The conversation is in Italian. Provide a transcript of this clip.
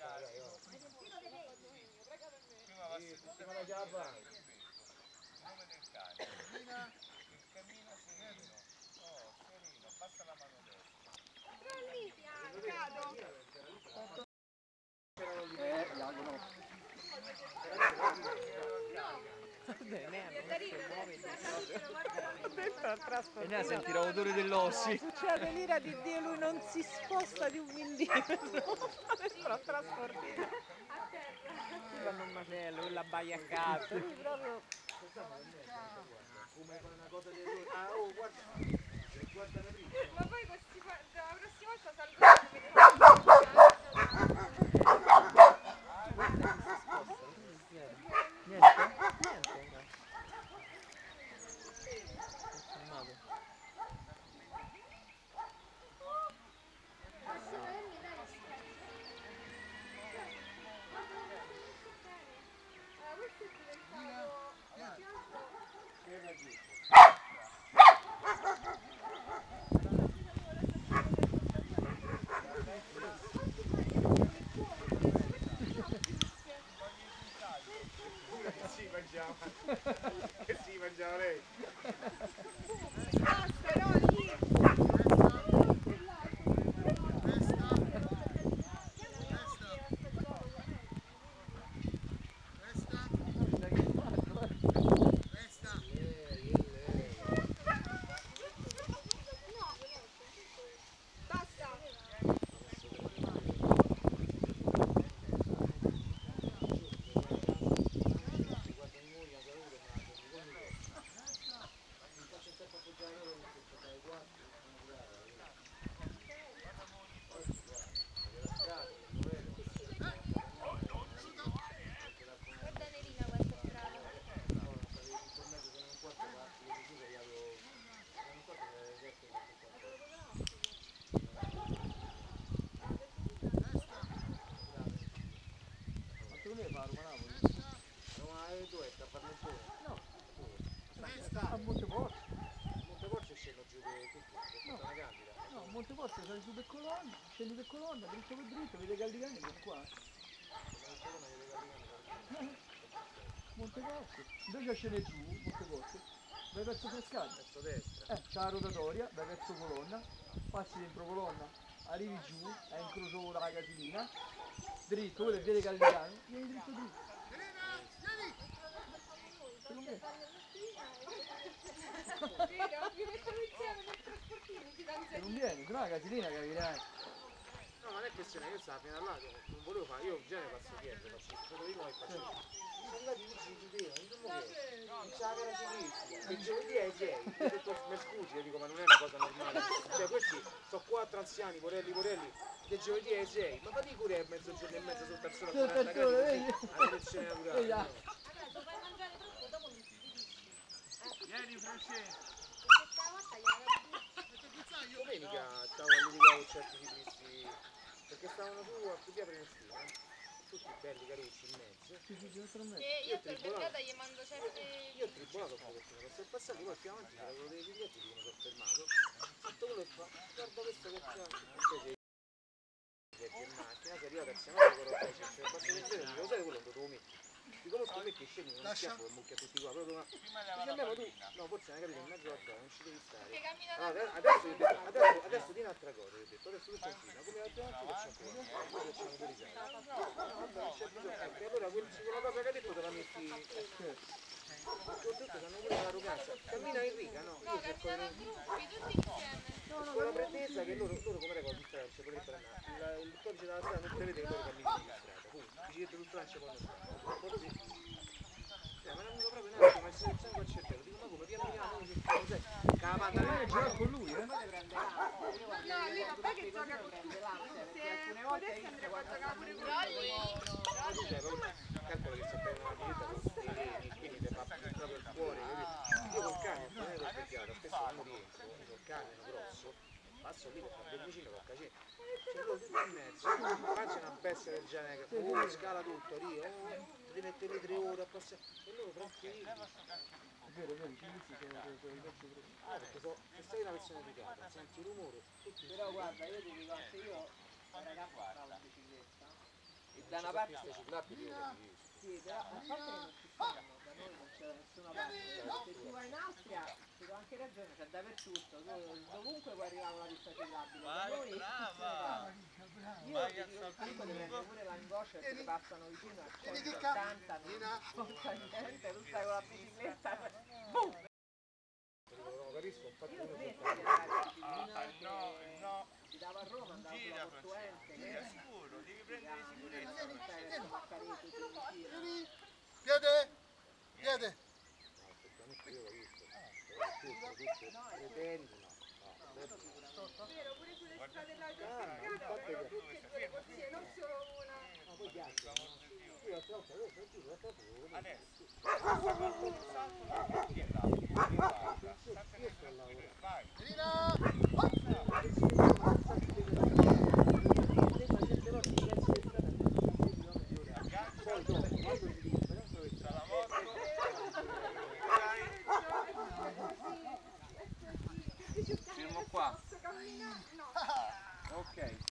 Prima va settimana già avanti. Il nome del cane. Il cammino sereno. Oh, sereno, basta la mano destra. E ne sentirò l'odore dell'ossi. Succede l'ira di Dio, lui non si sposta di un millimetro. Sta trasportino. A terra. Lui fanno un macello, lui la baiaccata. Lui proprio... Come una cosa di errore. Ah, oh, guarda. Guardala prima. Ma poi la prossima volta salgo e Niente? Niente. questo è diventato Che si mangiava lei? basta, no, lì. Guarda Nerina quanto è brava. Ma tu ne fai Roma Napoli? Ma dov'è? A Parmentone? No, A Monteporto. Monteporto scendo giù per tutti, No. per la Candida. No, Monteporto sali su per colonna, scendi per colonna, dritto per dritto, vedi Gallicani che è qua. Monteporto. Invece scende giù, Monteporto, vai verso Frascati. Verso destra. C'è la rotatoria, vai verso colonna, passi dentro colonna, arrivi giù, è incrocio con la casilina, dritto, quello è vede Gallicani, vieni dritto dritto. Te lo metti. Vero? Vi mettono insieme nel trasportino, ti danno Se non vieni, se no la casilina capirai. No, ma non è questione, io stavo fino a là, non volevo fare, io in genere passo dietro, faccio il foto di noi e faccio. Sono arrivati i vigili di Dio, non che non c'è la gara ciclistica, il giovedì è 6, io ho detto mi scusi, io dico ma non è una cosa normale, cioè questi sono 4 anziani, porelli, che giovedì è 6, ma fate i curi a mezzogiorno e mezzo sul terzo a 40 gradi così, a selezione naturale. No. Allora, se fai mangiare troppo dopo non ti finisci. Vieni Francesco! Perché stavolta gliela Domenica stavo a litigare con certi ciclisti perché stavano su a via Prenestina, tutti belli carucci in mezzo. io per vendetta gli mando certe... Io ho tribolato un pochettino per essere passati, poi più avanti c'era quello dei biglietti di cui mi sono fermato. Sotto quello e fa, guarda questo che c'ha. In macchina, sei arrivato al Senato con il se basta leggere, dico, lo sai quello dove lo metti? Dico, lo scommetti e scendi con un schiaffo e mucchia tutti qua, proprio una... Dice, ma tu, no, forse non hai capito, in mezzo a terra, non ci devi stare. Allora, adesso di un'altra cosa, io ho detto, adesso tu continua, come l'altra volta facciamo pure, poi facciamo pure i salti. No, vabbè, non c'è bisogno, ecco, allora quella cosa che hai detto te la metti... Perché oltretutto hanno pure l'arroganza, cammina in riga, no? No, camminano a gruppi, tutti insieme. Con la pretesa che loro come regola tutta c'è pure il codice della strada non prevede che loro cammino in strada, punto. Biciclette sul trance poi non stanno, così. Cioè, ma non proprio un attimo, ma se il sangue al cervello, dico ma come piano piano, che sai, cavata lì. Gioca con lui, No, lì vabbè che gioca con tutti. Se potesse andrebbe a giocare pure con lui. Cioè, calcola che se prendi una bicicletta con dei reni, quindi ti fa proprio il cuore, capito? Io col cane, non è che ho svegliato, spesso quando rientro, io col cane, grosso, passo lì per fare due vicino con cacete. C'è loro tutti in mezzo, faccio una bestia del genere che scala tutto, Rio, ti mette le 3 ore a passare, e loro tranquilli. È vero, i ciclisti sono il vecchio problema. Perché se sei una persona educata, senti il rumore, tutti Però guarda, io ti dico anche io, da ragazzo stavo in bicicletta Da una parte Queste ciclabili io le ho viste. sì, però a parte che non ci stanno, da noi non c'è da nessuna parte. Se tu vai in Austria, ti do anche ragione, c'è dappertutto, dovunque puoi arrivare a una pista ciclabile. Da noi brava! io ti dico che comunque ti prende pure l'angoscia perché ti passano vicino a 180, non fa niente, tu stai con la bicicletta, boom! Non capisco, infatti Io uno smetti può di andare in bicicletta, No, abitavo a Roma, andavo sulla Portuense, gira sicuro, devi prendere sicurezza. Piede! Piede! No, effettivamente io l'ho visto. Però tutte pretendono. Vero, pure sulle strade là di infatti Toscana, tutte e due le corsie, non solo una. Ma poi ghiaccio. Io l'altra volta avevo sentito l'altra volta. Adesso, quando un salto non è che là, Io sto lavorando. vai. Poi dopo, quando si libera, Dalla moto, fermo qua. Posso camminare? No. Ok.